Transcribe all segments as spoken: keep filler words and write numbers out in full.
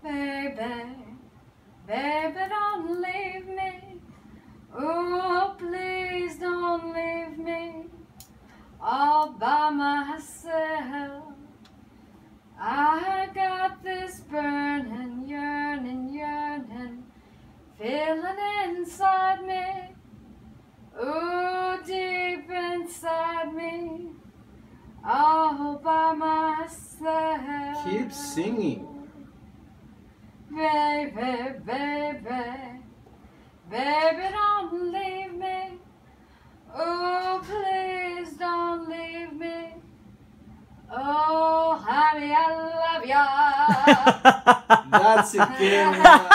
Baby, baby, don't leave me. Oh, please don't leave me all by myself. I got this burning, yearning, yearning feeling inside me. Oh, deep inside me, all by myself. Keep singing. Baby, baby, baby, don't leave me. Oh, please don't leave me. Oh, honey, I love ya. That's it, Kim.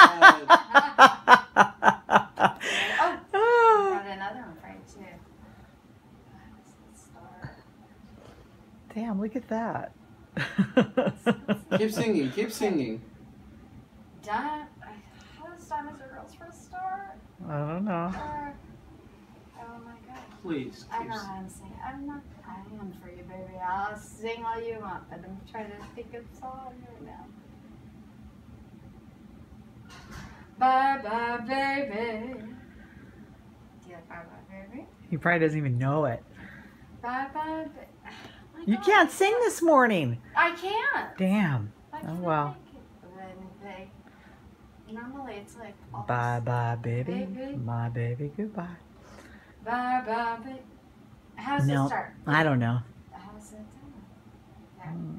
Oh, got another one for you too. Damn, look at that. Keep singing, keep singing. Di how does Diamonds Are Girls First start? I don't know. Or, oh my god. Please, I keep know singing. how to sing. I'm not. I am for you, baby. I'll sing all you want, but I'm trying to think of a song right now. Bye bye, baby. Do you like Bye Bye, Baby? He probably doesn't even know it. Bye bye, baby. You can't sing this morning. I can't. Damn. I Oh can't well. make it. When they, normally it's like all Bye bye, baby. Baby. My baby, goodbye. Bye bye, baby. How does No, it start? I don't know. How's it done? Yeah. Mm.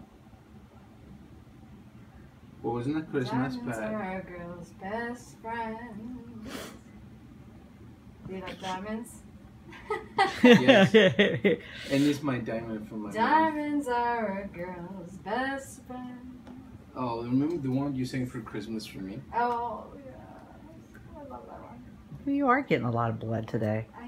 What wasn't the Christmas Diamonds bag? are a girl's best friend. Do you like diamonds? Yes. And it's my diamond from my mom. Diamonds are a girl's best friend. Oh, remember the one you sang for Christmas for me? Oh, yeah. I love that one. You are getting a lot of blood today. I